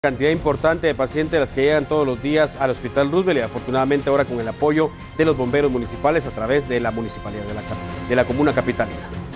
Cantidad importante de pacientes las que llegan todos los días al Hospital Roosevelt y afortunadamente ahora con el apoyo de los bomberos municipales a través de la municipalidad de la comuna capitalina.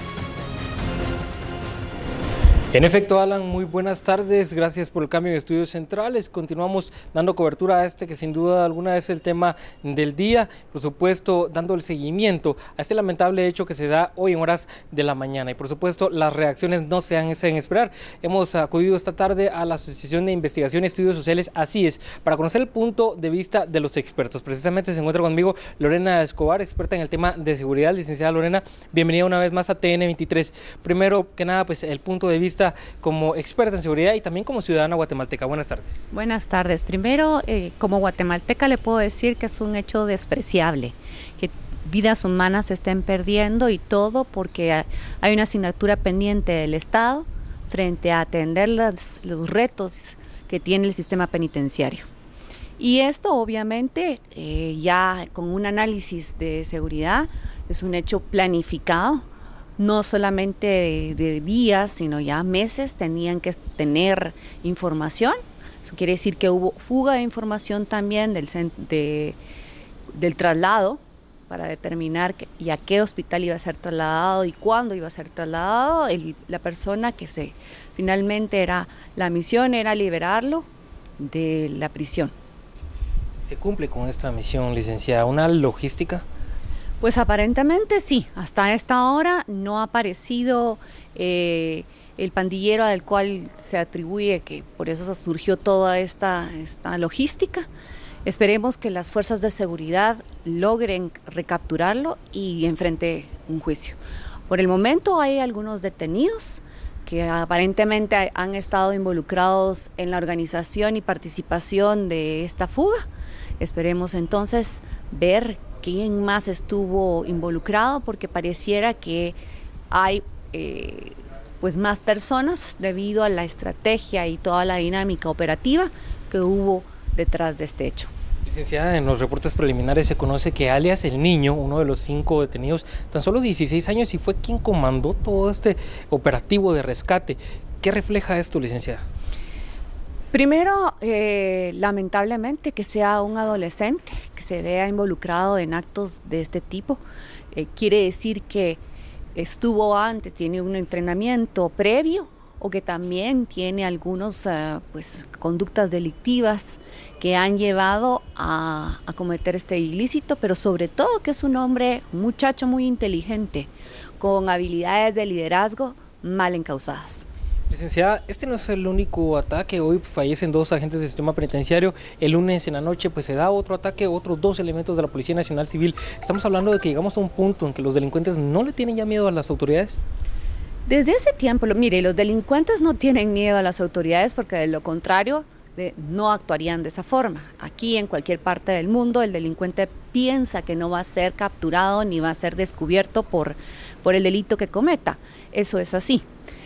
En efecto, Alan, muy buenas tardes, gracias por el cambio de estudios centrales. Continuamos dando cobertura a que sin duda alguna es el tema del día, por supuesto dando el seguimiento a este lamentable hecho que se da hoy en horas de la mañana. Y por supuesto las reacciones no se hacen esperar. Hemos acudido esta tarde a la Asociación de Investigación y Estudios Sociales, así es, para conocer el punto de vista de los expertos. Precisamente se encuentra conmigo Lorena Escobar, experta en el tema de seguridad. Licenciada Lorena, bienvenida una vez más a TN23. Primero que nada, pues el punto de vista como experta en seguridad y también como ciudadana guatemalteca. Buenas tardes. Buenas tardes. Primero, como guatemalteca le puedo decir que es un hecho despreciable, que vidas humanas se estén perdiendo y todo porque hay una asignatura pendiente del Estado frente a atender los retos que tiene el sistema penitenciario. Y esto obviamente ya con un análisis de seguridad es un hecho planificado. No solamente de días, sino ya meses tenían que tener información. Eso quiere decir que hubo fuga de información también del traslado para determinar y a qué hospital iba a ser trasladado y cuándo iba a ser trasladado. La persona que finalmente la misión era liberarlo de la prisión. ¿Se cumple con esta misión, licenciada? ¿Una logística? Pues aparentemente sí, hasta esta hora no ha aparecido el pandillero al cual se atribuye que por eso surgió toda esta logística. Esperemos que las fuerzas de seguridad logren recapturarlo y enfrente un juicio. Por el momento hay algunos detenidos que aparentemente han estado involucrados en la organización y participación de esta fuga. Esperemos entonces ver quién más estuvo involucrado, porque pareciera que hay pues más personas debido a la estrategia y toda la dinámica operativa que hubo detrás de este hecho. Licenciada, en los reportes preliminares se conoce que alias el Niño, uno de los 5 detenidos, tan solo 16 años y fue quien comandó todo este operativo de rescate. ¿Qué refleja esto, licenciada? Primero, lamentablemente que sea un adolescente que se vea involucrado en actos de este tipo, quiere decir que estuvo antes, tiene un entrenamiento previo o que también tiene algunos conductas delictivas que han llevado a cometer este ilícito, pero sobre todo que es un muchacho muy inteligente, con habilidades de liderazgo mal encausadas. Licenciada, este no es el único ataque. Hoy fallecen 2 agentes del sistema penitenciario. El lunes en la noche pues se da otro ataque, otros 2 elementos de la Policía Nacional Civil. Estamos hablando de que llegamos a un punto en que los delincuentes no le tienen ya miedo a las autoridades. Desde ese tiempo, mire, los delincuentes no tienen miedo a las autoridades porque de lo contrario no actuarían de esa forma. Aquí en cualquier parte del mundo el delincuente piensa que no va a ser capturado ni va a ser descubierto por el delito que cometa. Eso es así.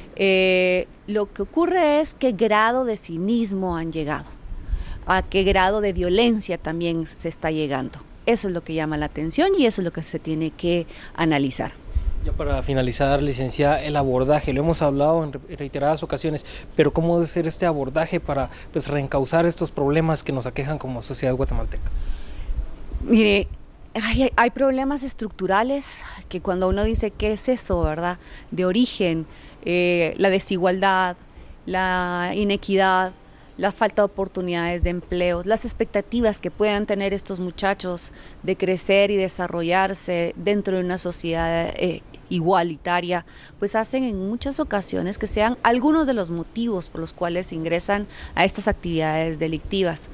Lo que ocurre es qué grado de cinismo han llegado, a qué grado de violencia también se está llegando. Eso es lo que llama la atención y eso es lo que se tiene que analizar. Ya para finalizar, licenciada, el abordaje, lo hemos hablado en reiteradas ocasiones, pero ¿cómo debe ser este abordaje para reencauzar estos problemas que nos aquejan como sociedad guatemalteca? Mire, hay problemas estructurales que cuando uno dice qué es eso, ¿verdad? De origen, la desigualdad, la inequidad, la falta de oportunidades de empleo, las expectativas que puedan tener estos muchachos de crecer y desarrollarse dentro de una sociedad igualitaria, pues hacen en muchas ocasiones que sean algunos de los motivos por los cuales ingresan a estas actividades delictivas.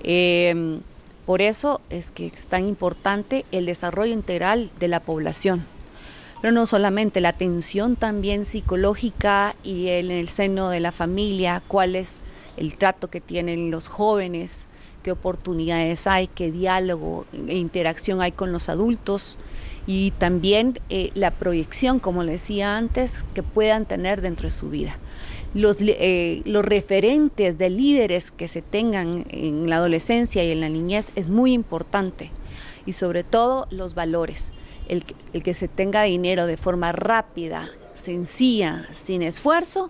Por eso es que es tan importante el desarrollo integral de la población. Pero no solamente la atención también psicológica y en el seno de la familia, cuál es el trato que tienen los jóvenes, qué oportunidades hay, qué diálogo e interacción hay con los adultos y también la proyección, como le decía antes, que puedan tener dentro de su vida. Los referentes de líderes que se tengan en la adolescencia y en la niñez es muy importante y sobre todo los valores. El que se tenga dinero de forma rápida, sencilla, sin esfuerzo,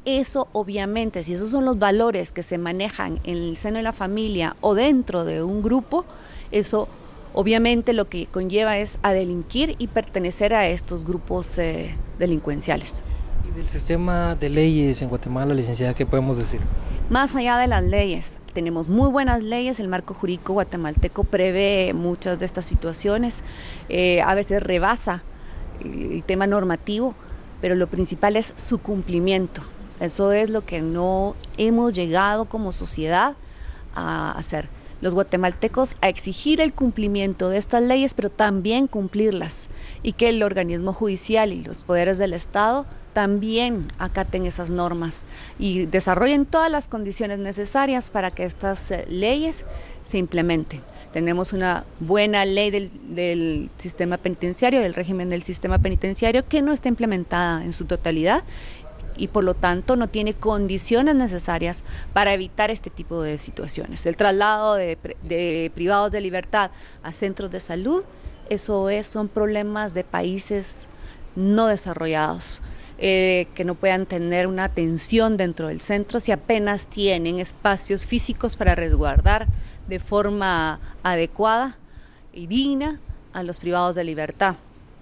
Eso obviamente, si esos son los valores que se manejan en el seno de la familia o dentro de un grupo, eso obviamente lo que conlleva es a delinquir y pertenecer a estos grupos delincuenciales. ¿Y del sistema de leyes en Guatemala, licenciada, qué podemos decir? Más allá de las leyes, tenemos muy buenas leyes, el marco jurídico guatemalteco prevé muchas de estas situaciones, a veces rebasa el tema normativo, pero lo principal es su cumplimiento. Eso es lo que no hemos llegado como sociedad a hacer. Los guatemaltecos a exigir el cumplimiento de estas leyes, pero también cumplirlas, y que el organismo judicial y los poderes del Estado también acaten esas normas y desarrollen todas las condiciones necesarias para que estas leyes se implementen. Tenemos una buena ley del sistema penitenciario, del régimen del sistema penitenciario, que no está implementada en su totalidad y por lo tanto no tiene condiciones necesarias para evitar este tipo de situaciones. El traslado de privados de libertad a centros de salud, son problemas de países no desarrollados, que no puedan tener una atención dentro del centro si apenas tienen espacios físicos para resguardar de forma adecuada y digna a los privados de libertad.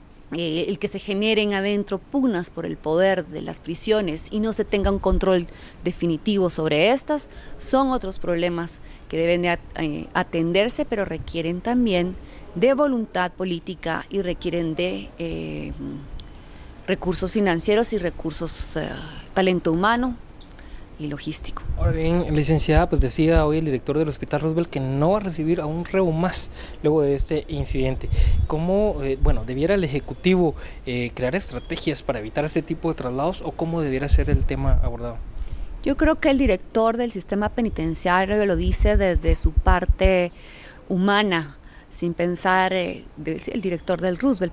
El que se generen adentro pugnas por el poder de las prisiones y no se tenga un control definitivo sobre estas, son otros problemas que deben de atenderse, pero requieren también de voluntad política y requieren de recursos financieros y recursos, talento humano y logístico. Ahora bien, licenciada, pues decía hoy el director del Hospital Roosevelt que no va a recibir a un reo más luego de este incidente. ¿Cómo, debiera el Ejecutivo crear estrategias para evitar este tipo de traslados o cómo debiera ser el tema abordado? Yo creo que el director del sistema penitenciario lo dice desde su parte humana, sin pensar, el director del Roosevelt,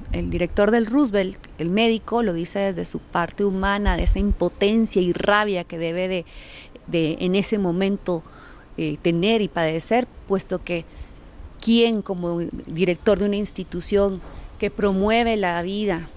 el médico, lo dice desde su parte humana, de esa impotencia y rabia que debe de en ese momento tener y padecer, puesto que quien como director de una institución que promueve la vida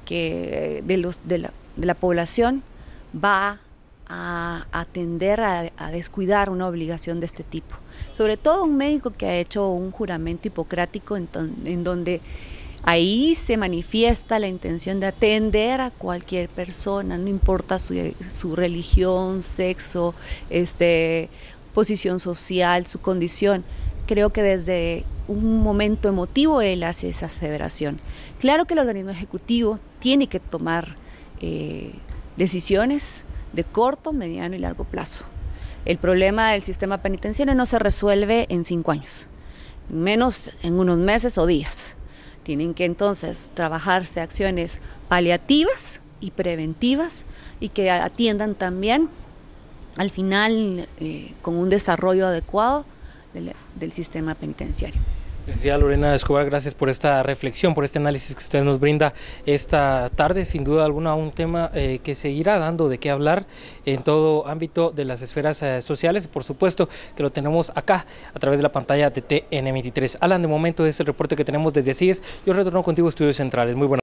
de la población va a atender a descuidar una obligación de este tipo. Sobre todo un médico que ha hecho un juramento hipocrático en donde ahí se manifiesta la intención de atender a cualquier persona, no importa su religión, sexo, posición social, su condición. Creo que desde un momento emotivo él hace esa aseveración. Claro que el organismo ejecutivo tiene que tomar decisiones de corto, mediano y largo plazo. El problema del sistema penitenciario no se resuelve en 5 años, menos en unos meses o días. Tienen que entonces trabajarse acciones paliativas y preventivas y que atiendan también al final con un desarrollo adecuado del sistema penitenciario. Licenciada Lorena Escobar, gracias por esta reflexión, por este análisis que usted nos brinda esta tarde. Sin duda alguna un tema que seguirá dando de qué hablar en todo ámbito de las esferas sociales. Por supuesto que lo tenemos acá a través de la pantalla de TN23. Alan, de momento es el reporte que tenemos desde CIES. Yo retorno contigo a Estudios Centrales. Muy buenas.